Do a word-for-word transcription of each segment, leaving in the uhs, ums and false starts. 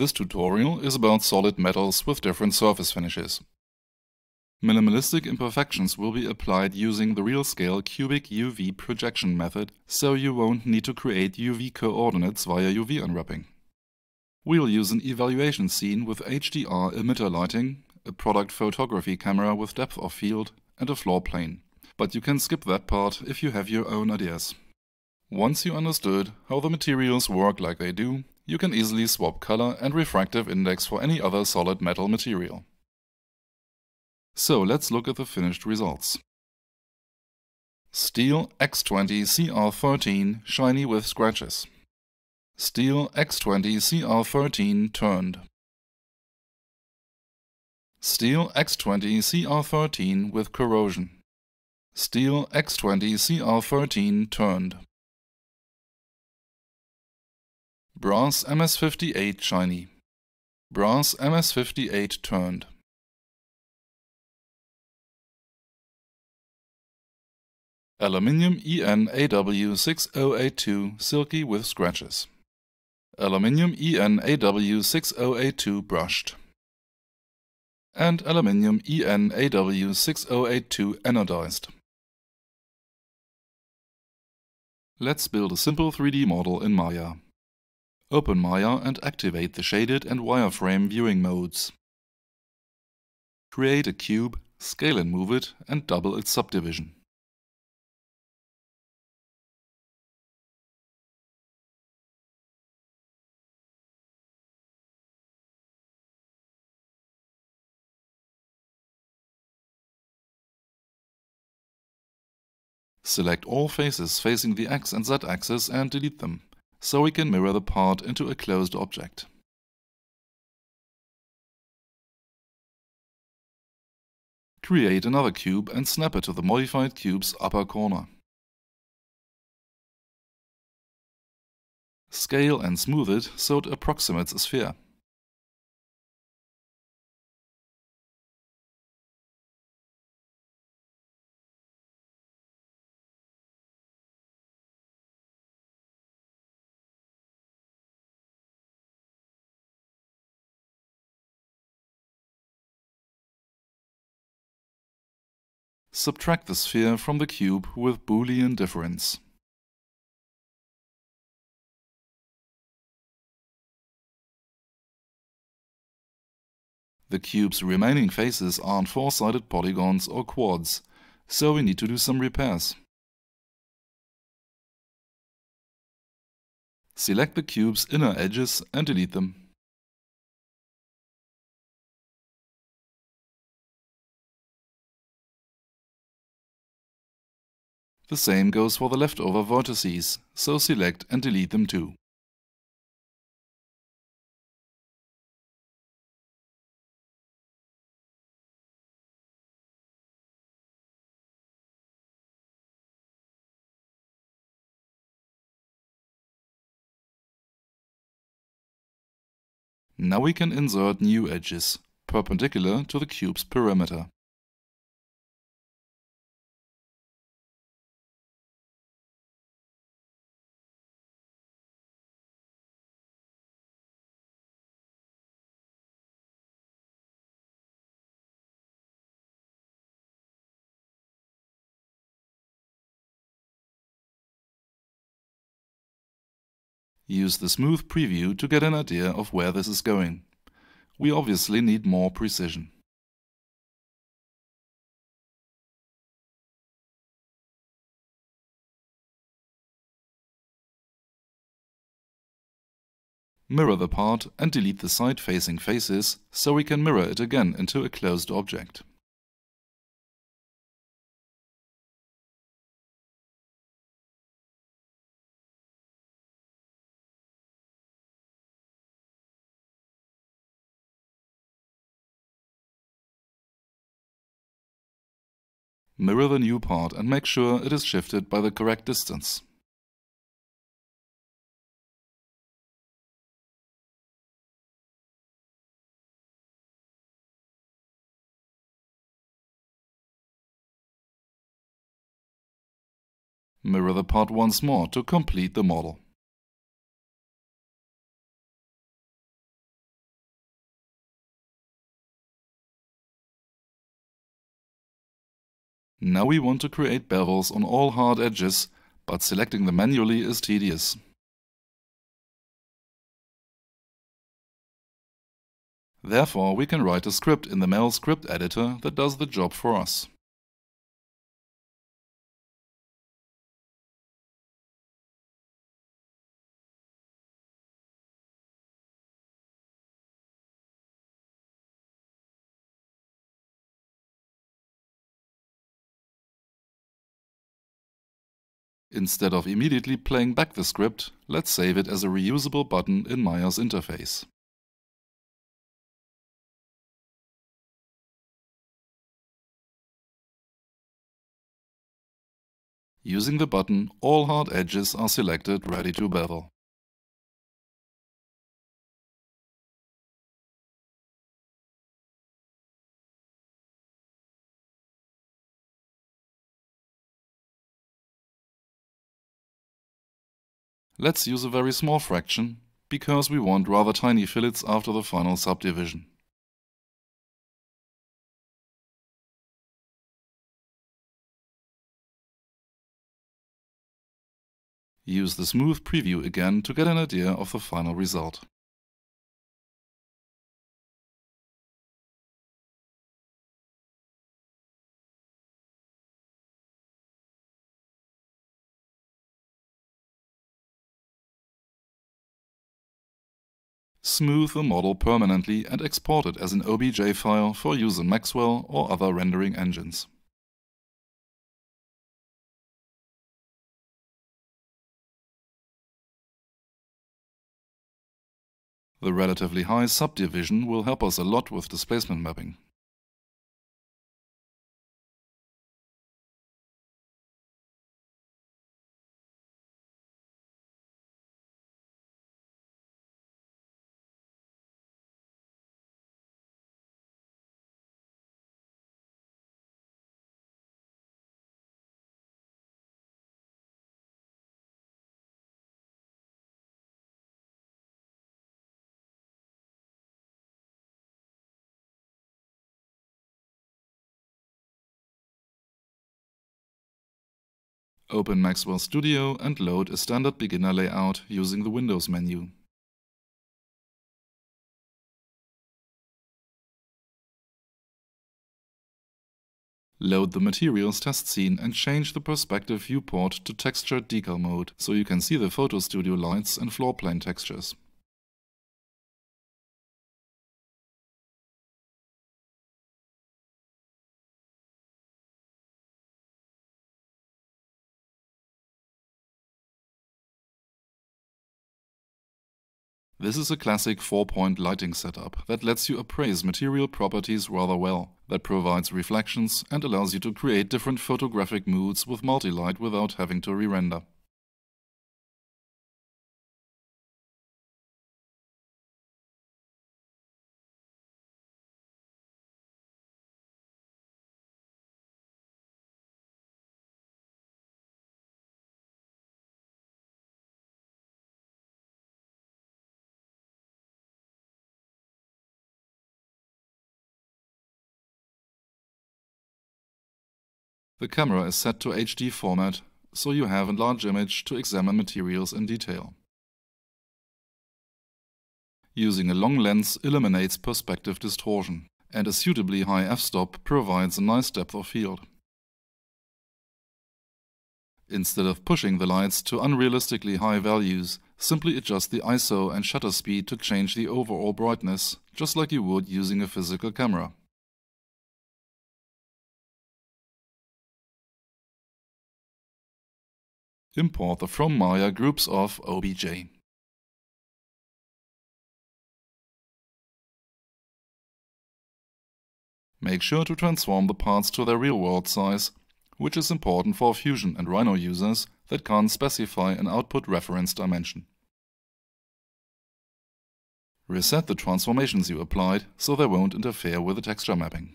This tutorial is about solid metals with different surface finishes. Minimalistic imperfections will be applied using the RealScale cubic U V projection method, so you won't need to create U V coordinates via U V unwrapping. We'll use an evaluation scene with H D R emitter lighting, a product photography camera with depth of field, and a floor plane. But you can skip that part if you have your own ideas. Once you understood how the materials work like they do, you can easily swap color and refractive index for any other solid metal material. So let's look at the finished results. Steel X twenty C R thirteen shiny with scratches. Steel X twenty C R thirteen turned. Steel X twenty C R thirteen with corrosion. Steel X twenty C R thirteen turned. Brass M S fifty-eight shiny. Brass M S fifty-eight turned. Aluminium E N A W six oh eight two silky with scratches. Aluminium E N A W six oh eight two brushed. And aluminium E N A W six oh eight two anodized. Let's build a simple three D model in Maya. Open Maya and activate the shaded and wireframe viewing modes. Create a cube, scale and move it, and double its subdivision. Select all faces facing the X and Z axis and delete them, so we can mirror the part into a closed object. Create another cube and snap it to the modified cube's upper corner. Scale and smooth it so it approximates a sphere. Subtract the sphere from the cube with Boolean difference. The cube's remaining faces aren't four-sided polygons or quads, so we need to do some repairs. Select the cube's inner edges and delete them. The same goes for the leftover vertices, so select and delete them too. Now we can insert new edges, perpendicular to the cube's perimeter. Use the smooth preview to get an idea of where this is going. We obviously need more precision. Mirror the part and delete the side-facing faces so we can mirror it again into a closed object. Mirror the new part and make sure it is shifted by the correct distance. Mirror the part once more to complete the model. Now we want to create bevels on all hard edges, but selecting them manually is tedious. Therefore, we can write a script in the M L script editor that does the job for us. Instead of immediately playing back the script, let's save it as a reusable button in Maya's interface. Using the button, all hard edges are selected, ready to bevel. Let's use a very small fraction, because we want rather tiny fillets after the final subdivision. Use the smooth preview again to get an idea of the final result. Smooth the model permanently and export it as an O B J file for use in Maxwell or other rendering engines. The relatively high subdivision will help us a lot with displacement mapping. Open Maxwell Studio and load a standard beginner layout using the Windows menu. Load the materials test scene and change the perspective viewport to textured decal mode, so you can see the Photo Studio lights and floor plane textures. This is a classic four-point lighting setup that lets you appraise material properties rather well, that provides reflections and allows you to create different photographic moods with multi-light without having to re-render. The camera is set to H D format, so you have a large image to examine materials in detail. Using a long lens eliminates perspective distortion, and a suitably high f-stop provides a nice depth of field. Instead of pushing the lights to unrealistically high values, simply adjust the I S O and shutter speed to change the overall brightness, just like you would using a physical camera. Import the From Maya groups of O B J. Make sure to transform the parts to their real-world size, which is important for Fusion and Rhino users that can't specify an output reference dimension. Reset the transformations you applied so they won't interfere with the texture mapping.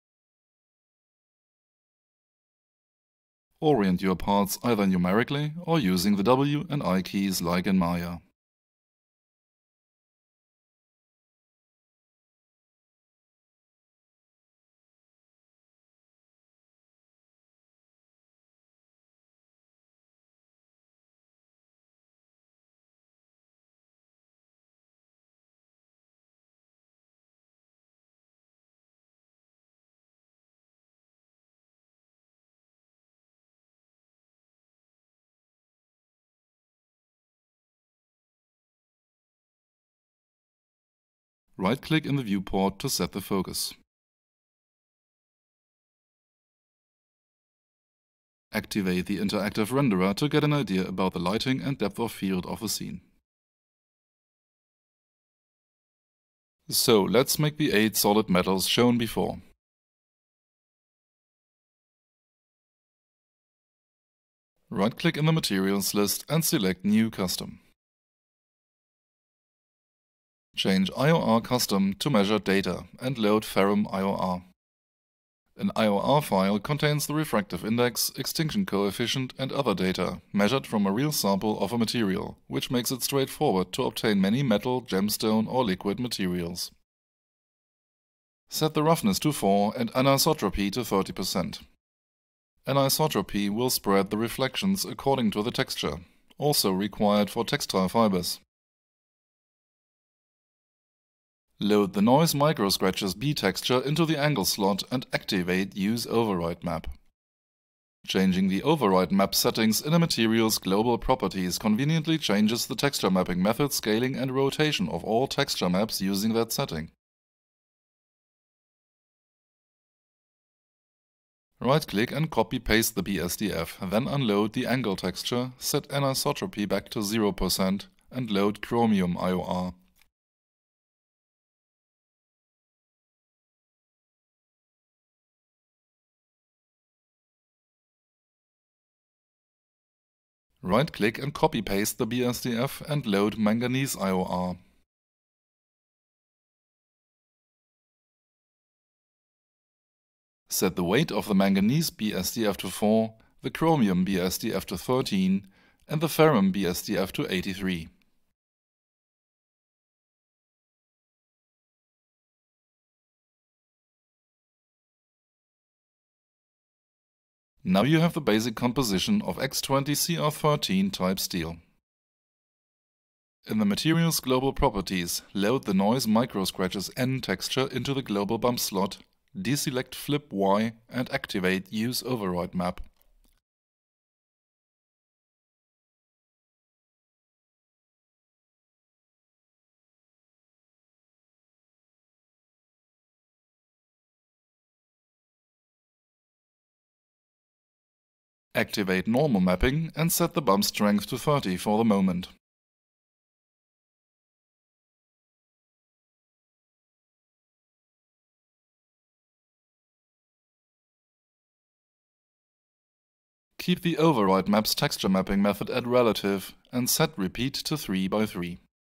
Orient your parts either numerically or using the W and I keys like in Maya. Right-click in the viewport to set the focus. Activate the interactive renderer to get an idea about the lighting and depth of field of the scene. So let's make the eight solid metals shown before. Right-click in the Materials list and select New Custom. Change I O R Custom to Measure Data and load Ferrum I O R. An I O R file contains the refractive index, extinction coefficient and other data, measured from a real sample of a material, which makes it straightforward to obtain many metal, gemstone or liquid materials. Set the roughness to four and anisotropy to thirty percent. Anisotropy will spread the reflections according to the texture, also required for textile fibers. Load the Noise Microscratches B texture into the angle slot and activate Use Override Map. Changing the override map settings in a material's global properties conveniently changes the texture mapping method, scaling and rotation of all texture maps using that setting. Right-click and copy-paste the B S D F, then unload the angle texture, set anisotropy back to zero percent and load chromium I O R. Right-click and copy-paste the B S D F and load manganese I O R. Set the weight of the manganese B S D F to four, the chromium B S D F to thirteen and the ferrum B S D F to eighty-three. Now you have the basic composition of X twenty C R thirteen type steel. In the material's global properties, load the Noise Microscratches N texture into the global bump slot, deselect Flip Y and activate Use Override Map. Activate Normal Mapping and set the bump strength to thirty for the moment. Keep the Override Maps texture mapping method at relative and set repeat to three by three.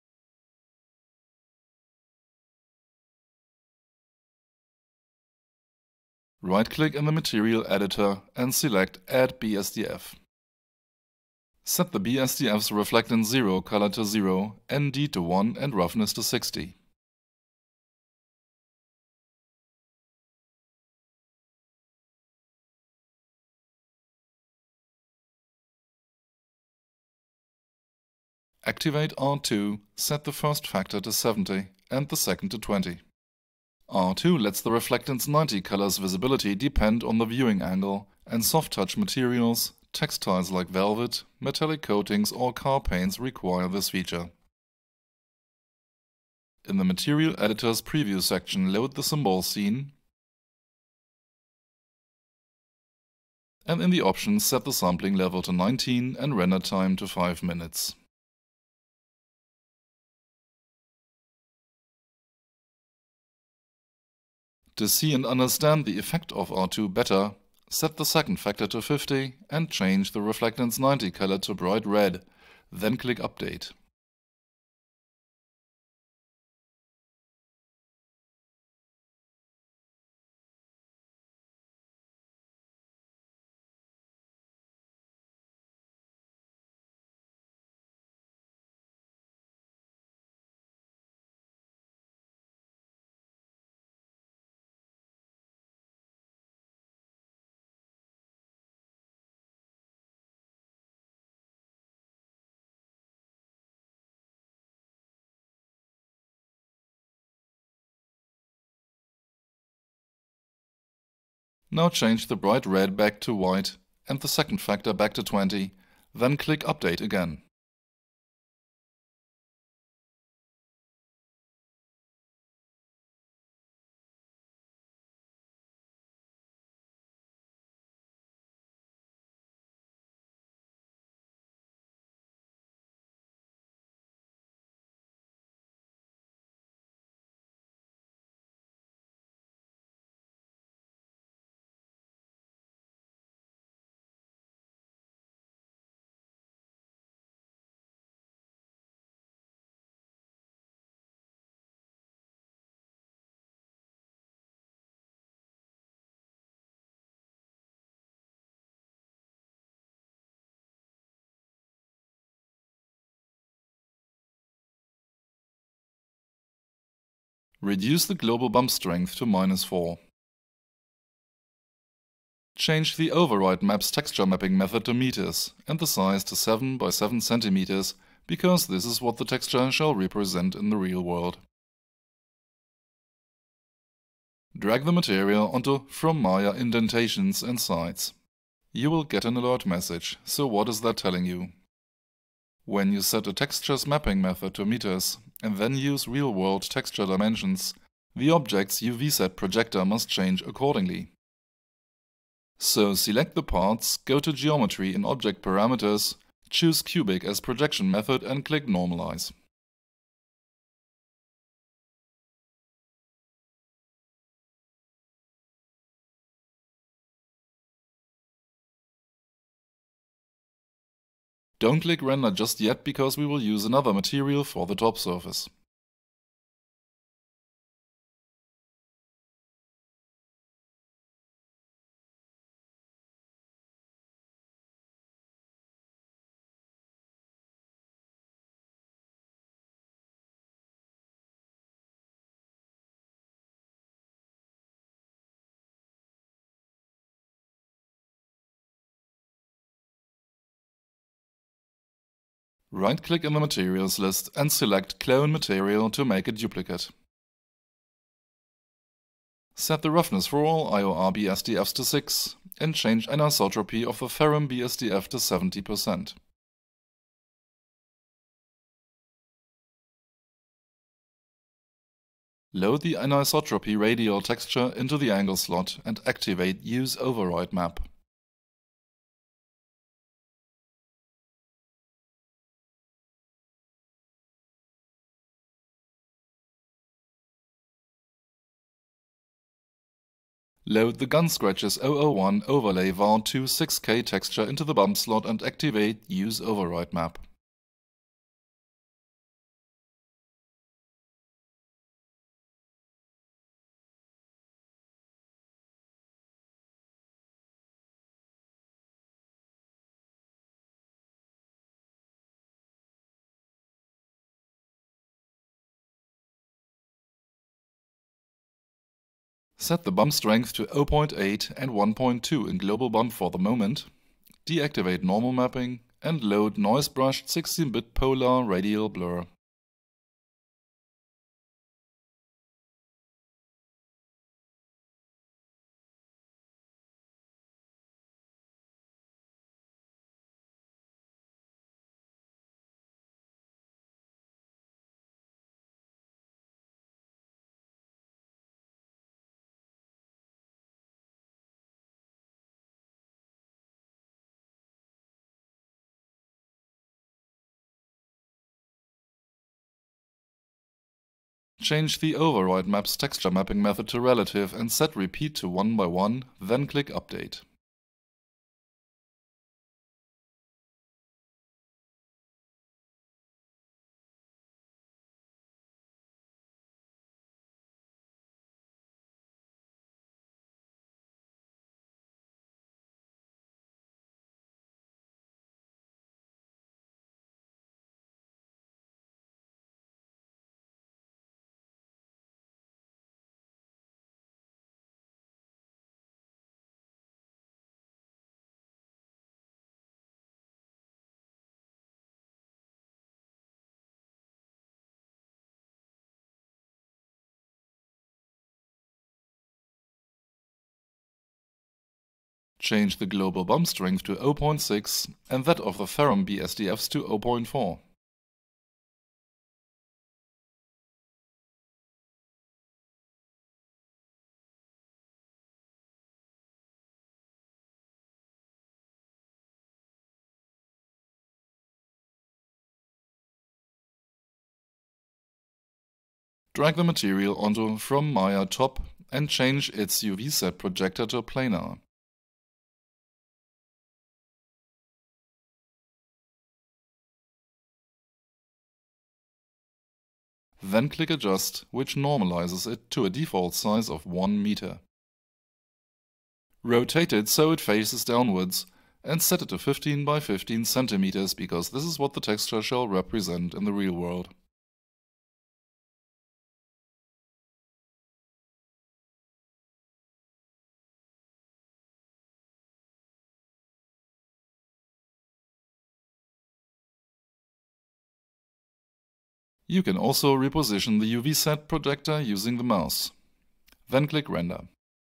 Right-click in the Material Editor and select Add B S D F. Set the B S D F's Reflectance zero color to zero, N D to one and roughness to sixty. Activate R two, set the first factor to seventy and the second to twenty. R two lets the Reflectance ninety color's visibility depend on the viewing angle, and soft-touch materials, textiles like velvet, metallic coatings or car paints require this feature. In the Material Editor's Preview section, load the symbol scene, and in the options set the sampling level to nineteen and render time to five minutes. To see and understand the effect of R two better, set the second factor to fifty and change the Reflectance ninety color to bright red, then click Update. Now change the bright red back to white and the second factor back to twenty, then click Update again. Reduce the global bump strength to minus four. Change the override map's texture mapping method to meters and the size to seven by seven centimeters, because this is what the texture shall represent in the real world. Drag the material onto From Maya indentations and sides. You will get an alert message, so what is that telling you? When you set a texture's mapping method to meters and then use real-world texture dimensions, the object's U V set projector must change accordingly. So select the parts, go to Geometry in Object Parameters, choose Cubic as projection method and click Normalize. Don't click Render just yet, because we will use another material for the top surface. Right-click in the Materials list and select Clone Material to make a duplicate. Set the roughness for all I O R B S D Fs to six and change anisotropy of the ferrum B S D F to seventy percent. Load the anisotropy radial texture into the angle slot and activate Use Override Map. Load the Gun Scratches zero zero one Overlay V A R two six K texture into the bump slot and activate Use Override Map. Set the bump strength to zero point eight and one point two in global bump for the moment, deactivate normal mapping, and load Noise Brushed sixteen bit Polar Radial Blur. Change the Override Map's texture mapping method to relative and set repeat to one by one, then click Update. Change the global bump strength to zero point six and that of the ferrum B S D Fs to zero point four. Drag the material onto From Maya Top and change its U V set projector to planar. Then click Adjust, which normalizes it to a default size of one meter. Rotate it so it faces downwards and set it to fifteen by fifteen centimeters, because this is what the texture shall represent in the real world. You can also reposition the U V set projector using the mouse. Then click Render.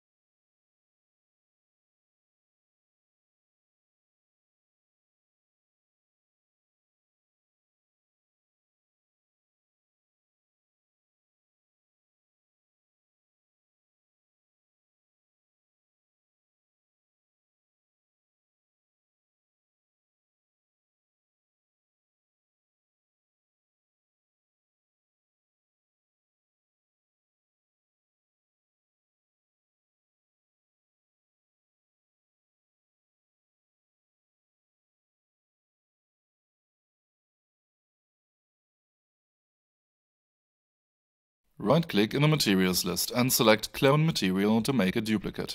Right-click in the Materials list and select Clone Material to make a duplicate.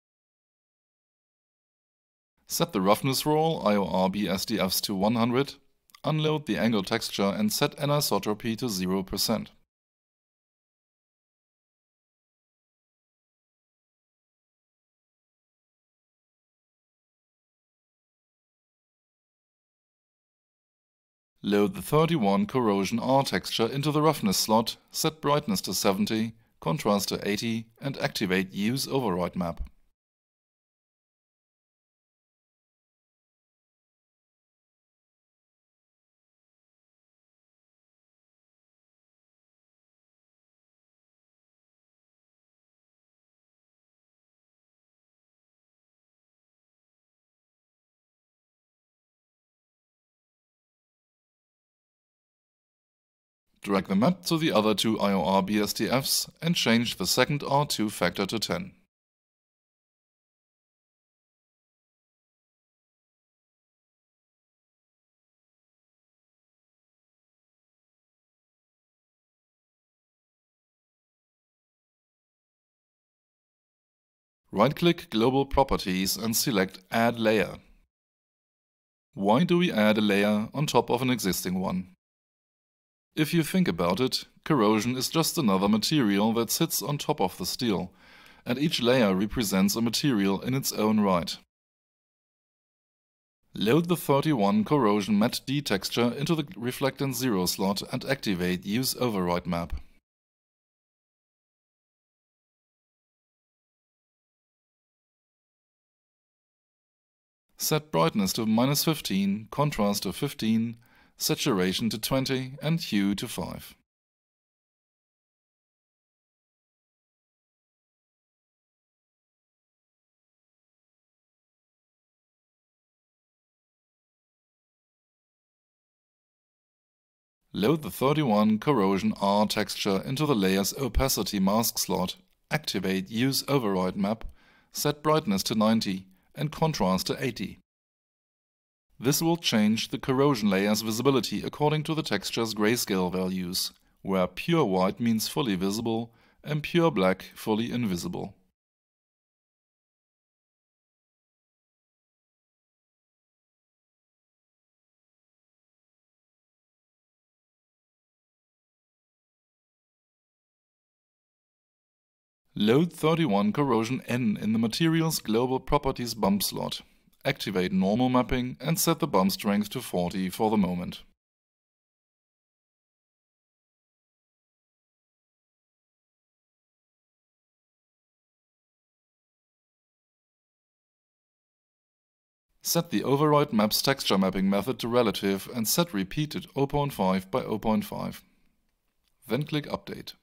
Set the roughness for all I O R B S D Fs to one hundred, unload the angle texture and set anisotropy to zero percent. Load the thirty-one corrosion R texture into the roughness slot, set brightness to seventy, contrast to eighty, and activate Use Override Map. Drag the map to the other two I O R B S D Fs and change the second R two factor to ten. Right-click Global Properties and select Add Layer. Why do we add a layer on top of an existing one? If you think about it, corrosion is just another material that sits on top of the steel, and each layer represents a material in its own right. Load the thirty-one Corrosion Matte D texture into the Reflectance zero slot and activate Use Override Map. Set brightness to minus fifteen, contrast to fifteen, saturation to twenty and hue to five. Load the thirty-one Corrosion R texture into the Layer's Opacity mask slot, activate Use Override Map, set brightness to ninety and contrast to eighty. This will change the corrosion layer's visibility according to the texture's grayscale values, where pure white means fully visible and pure black fully invisible. Load thirty-one Corrosion N in the Materials Global Properties bump slot. Activate normal mapping and set the bump strength to forty for the moment. Set the Override Maps texture mapping method to relative and set repeat at zero point five by zero point five. Then click Update.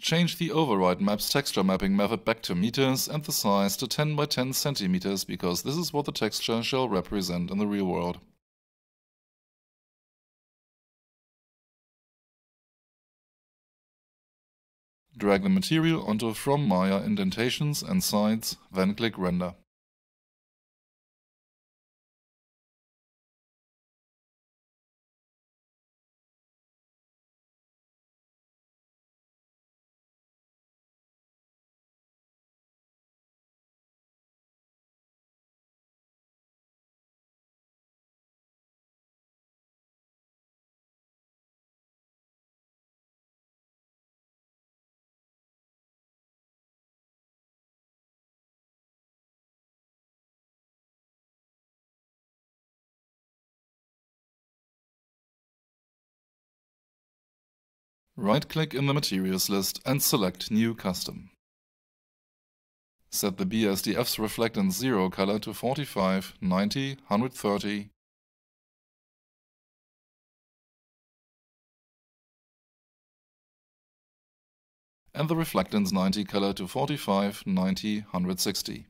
Change the override map's texture mapping method back to meters and the size to ten by ten centimeters, because this is what the texture shall represent in the real world. Drag the material onto From Maya indentations and sides, then click Render. Right-click in the Materials list and select New Custom. Set the B S D F's Reflectance Zero color to forty-five, ninety, one thirty, and the Reflectance ninety color to forty-five, ninety, one sixty.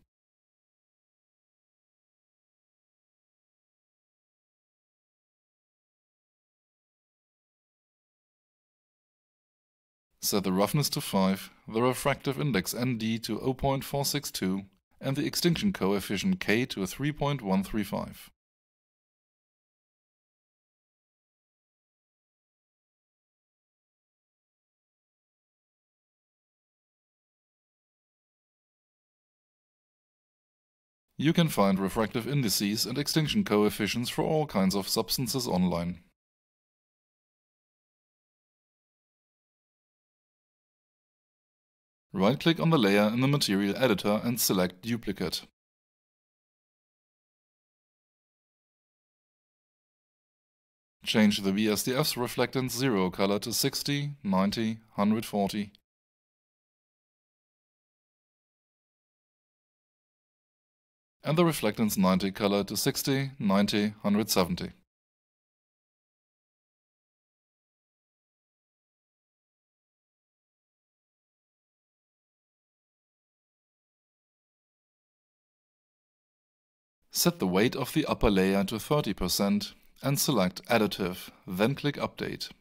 Set the roughness to five, the refractive index N D to zero point four six two, and the extinction coefficient K to three point one three five. You can find refractive indices and extinction coefficients for all kinds of substances online. Right-click on the layer in the Material Editor and select Duplicate. Change the B S D F's Reflectance Zero color to sixty, ninety, one forty. And the Reflectance ninety color to sixty, ninety, one seventy. Set the weight of the upper layer to thirty percent and select Additive, then click Update.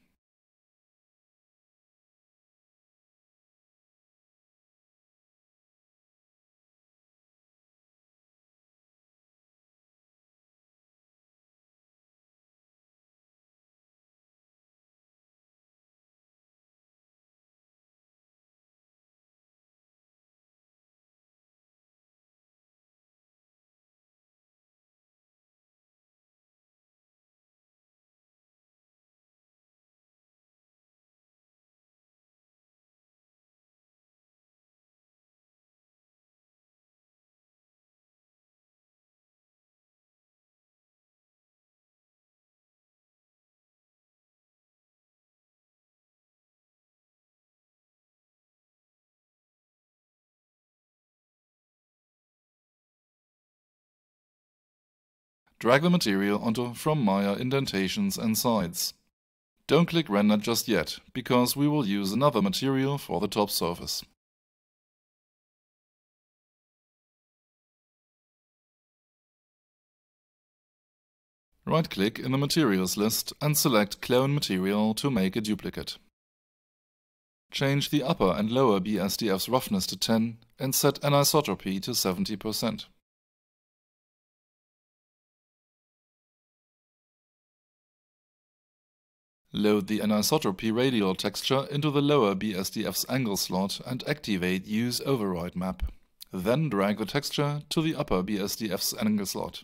Drag the material onto From Maya indentations and sides. Don't click Render just yet, because we will use another material for the top surface. Right-click in the Materials list and select Clone Material to make a duplicate. Change the upper and lower B S D F's roughness to ten and set anisotropy to seventy percent. Load the anisotropy radial texture into the lower B S D F's angle slot and activate Use Override Map. Then drag the texture to the upper B S D F's angle slot.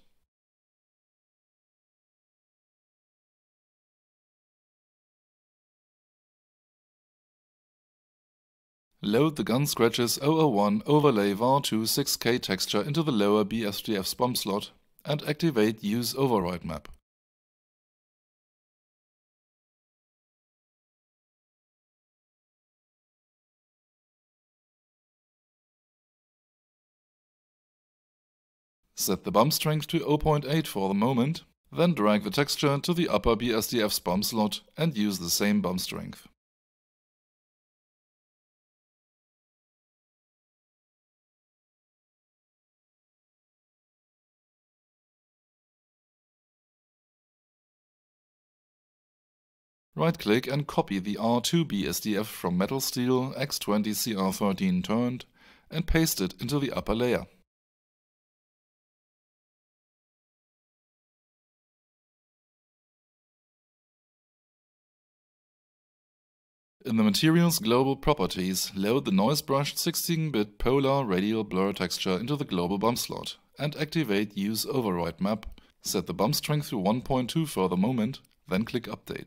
Load the Gun Scratches zero zero one Overlay var two six K texture into the lower B S D F's bump slot and activate Use Override Map. Set the bump strength to zero point eight for the moment, then drag the texture to the upper B S D F's bump slot and use the same bump strength. Right-click and copy the R two B S D F from Metal Steel X twenty C R thirteen turned and paste it into the upper layer. In the Materials Global Properties, load the noise-brushed sixteen bit polar radial blur texture into the global bump slot and activate Use Override Map. Set the bump strength to one point two for the moment, then click Update.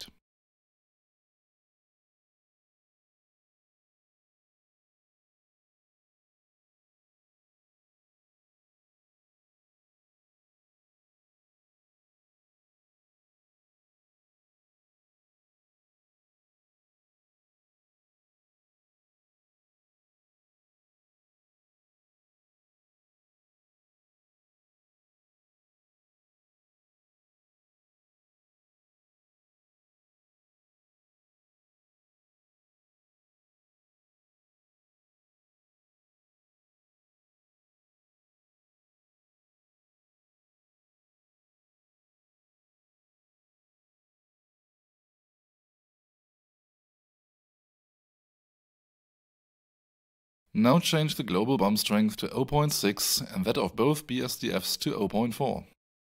Now change the global bump strength to zero point six and that of both B S D Fs to zero point four.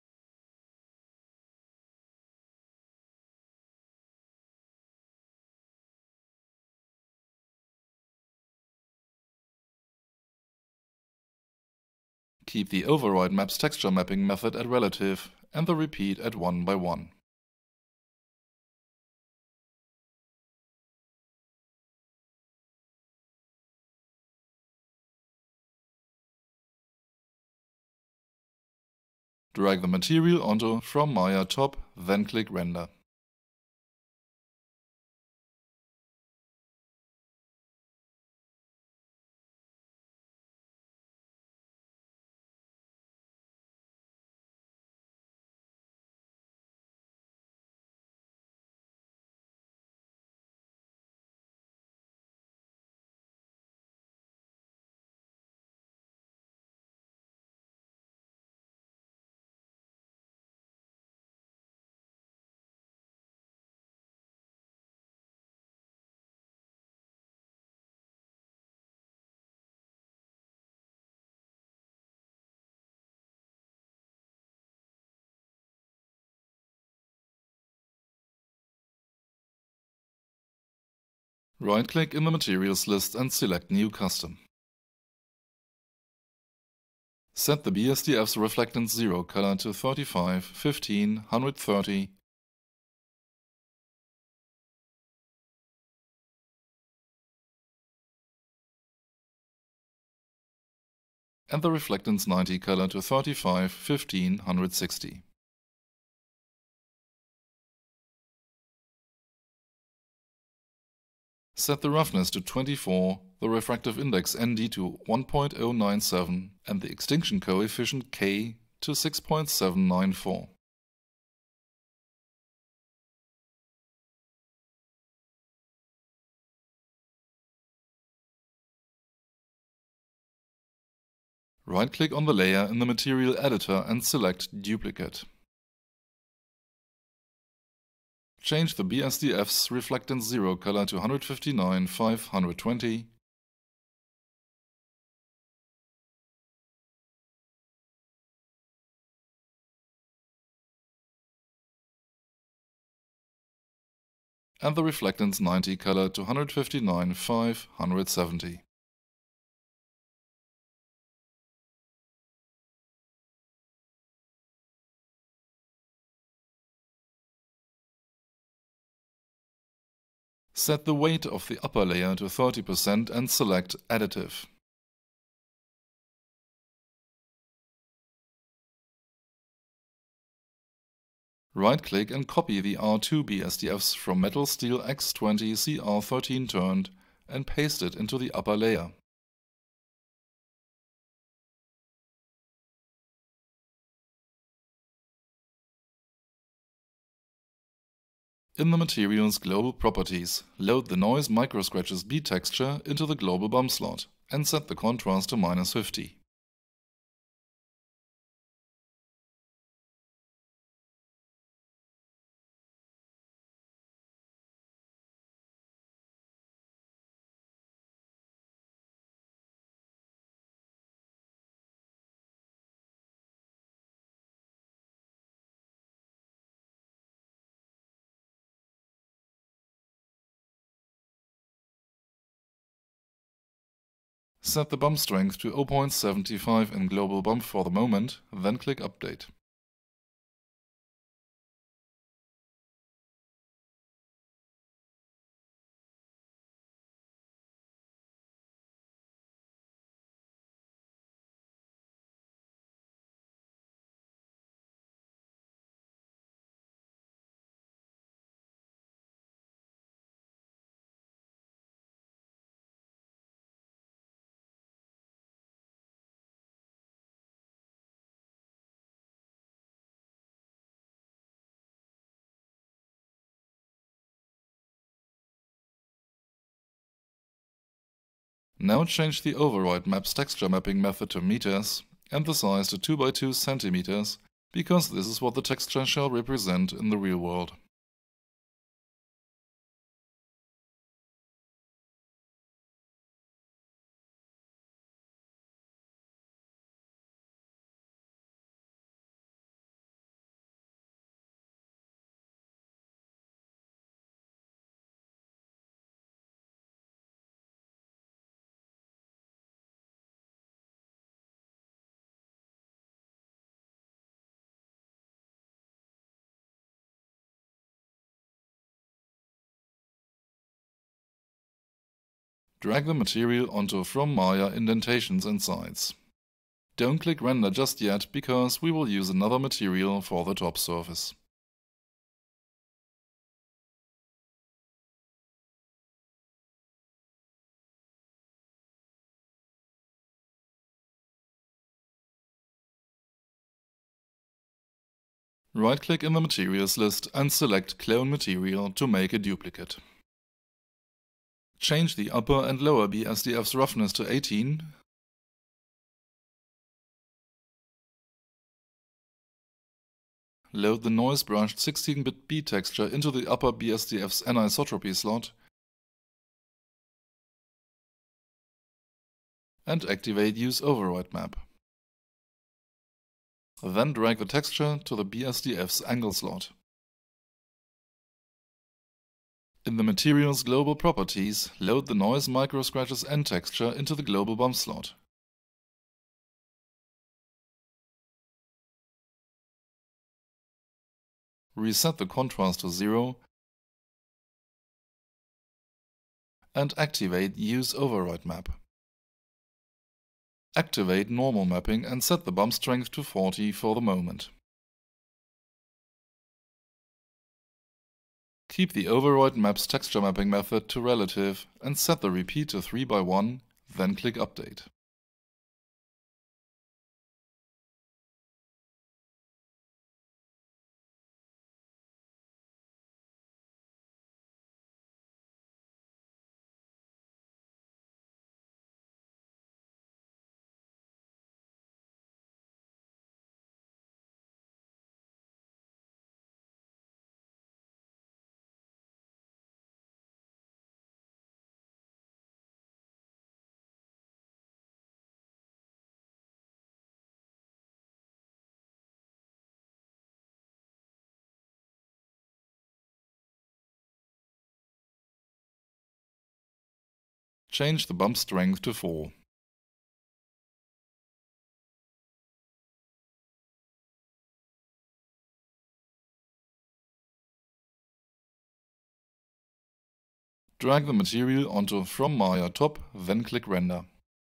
Keep the Override Maps texture mapping method at relative and the repeat at one by one. Drag the material onto From Maya top, then click Render. Right-click in the Materials list and select New Custom. Set the B S D F's Reflectance zero color to thirty-five, fifteen, one thirty, and the Reflectance ninety color to thirty-five, fifteen, one sixty. Set the roughness to twenty-four, the refractive index N D to one point zero nine seven, and the extinction coefficient K to six point seven nine four. Right-click on the layer in the Material Editor and select Duplicate. Change the B S D F's Reflectance zero color to one fifty-nine, five, one twenty, and the Reflectance ninety color to one fifty-nine, five, one seventy. Set the weight of the upper layer to thirty percent and select Additive. Right-click and copy the R two B S D Fs from Metal Steel X twenty C R thirteen turned and paste it into the upper layer. In the Materials Global Properties, load the Noise Microscratches B texture into the global bump slot and set the contrast to minus fifty. Set the bump strength to zero point seven five in global bump for the moment, then click Update. Now change the override map's texture mapping method to meters and the size to two by two centimeters, because this is what the texture shall represent in the real world. Drag the material onto From Maya indentations and sides. Don't click Render just yet, because we will use another material for the top surface. Right-click in the Materials list and select Clone Material to make a duplicate. Change the upper and lower B S D F's roughness to eighteen. Load the noise-brushed sixteen bit B texture into the upper B S D F's anisotropy slot and activate Use Override Map. Then drag the texture to the B S D F's angle slot. In the Materials Global Properties, load the Noise Microscratches End texture into the Global Bump slot. Reset the contrast to zero and activate Use Override Map. Activate Normal Mapping and set the bump strength to forty for the moment. Keep the Override Map's texture mapping method to relative and set the repeat to three by one, then click Update. Change the bump strength to four. Drag the material onto From Maya top, then click Render.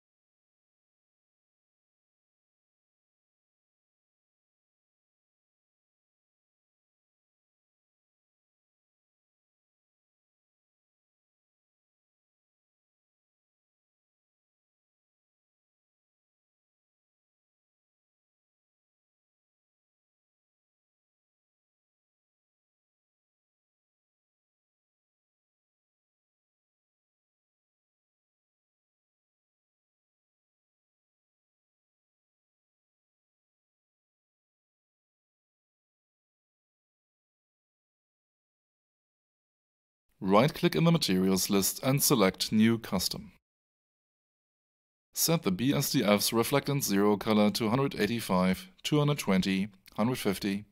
Right-click in the Materials list and select New Custom. Set the B S D F's Reflectance Zero color to one eighty-five, two twenty, one fifty,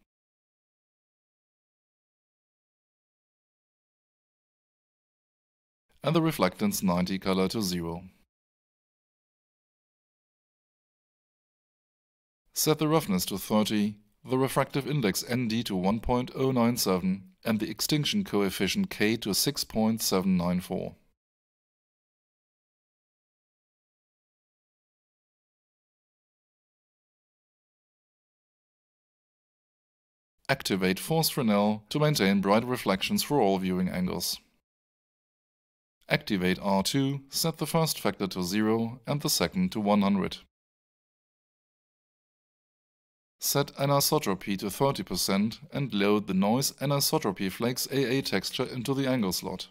and the Reflectance ninety color to zero. Set the roughness to thirty, the refractive index N D to one point zero nine seven, and the extinction coefficient K to six point seven nine four. Activate Forced Fresnel to maintain bright reflections for all viewing angles. Activate R two, set the first factor to zero and the second to one hundred. Set anisotropy to thirty percent and load the Noise Anisotropy Flakes A A texture into the angle slot.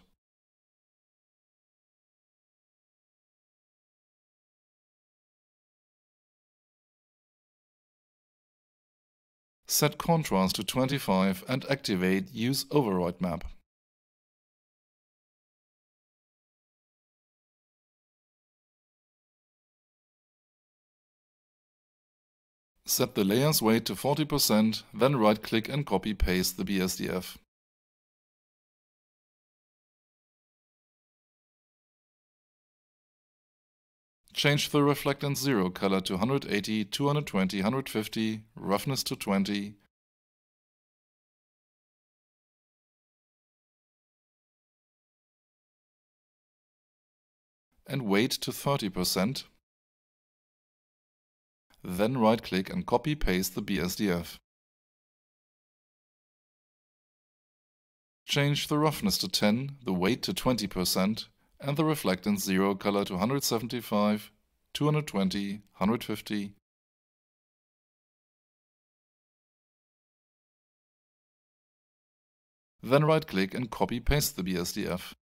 Set contrast to twenty-five and activate Use Override Map. Set the layer's weight to forty percent, then right-click and copy-paste the B S D F. Change the reflectance zero color to one eighty, two twenty, one fifty, roughness to twenty, and weight to thirty percent. Then right-click and copy-paste the B S D F. Change the roughness to ten, the weight to twenty percent, and the reflectance zero color to one seventy-five, two twenty, one fifty, then right-click and copy-paste the B S D F.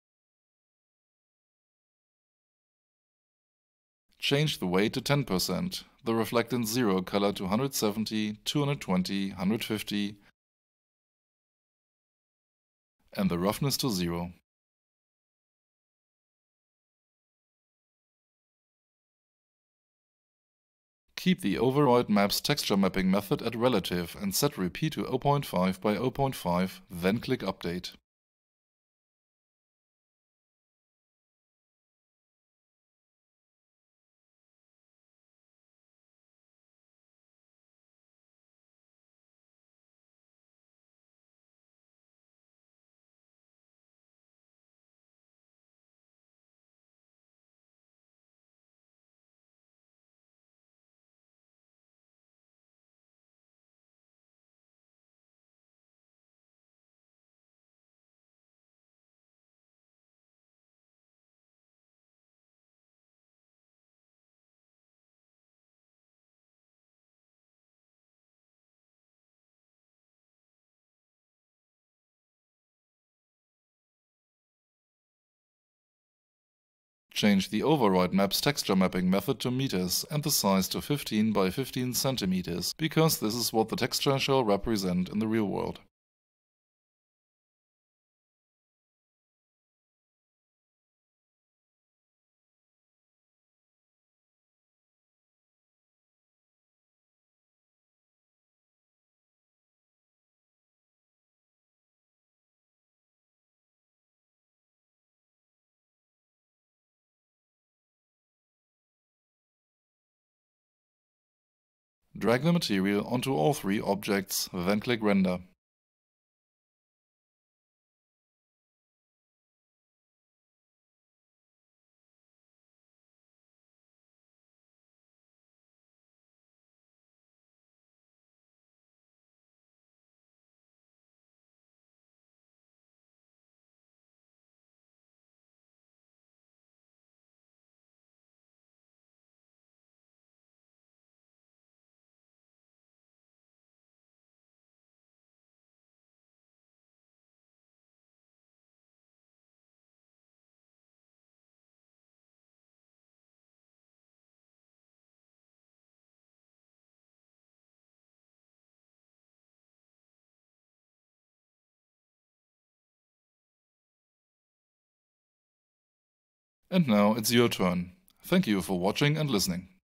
Change the weight to ten percent, the reflectance zero color to one seventy, two twenty, one fifty, and the roughness to zero. Keep the Override Maps texture mapping method at relative and set repeat to zero point five by zero point five, then click Update. Change the Override Maps texture mapping method to meters and the size to fifteen by fifteen centimeters, because this is what the texture shall represent in the real world. Drag the material onto all three objects, then click Render. And now it's your turn. Thank you for watching and listening.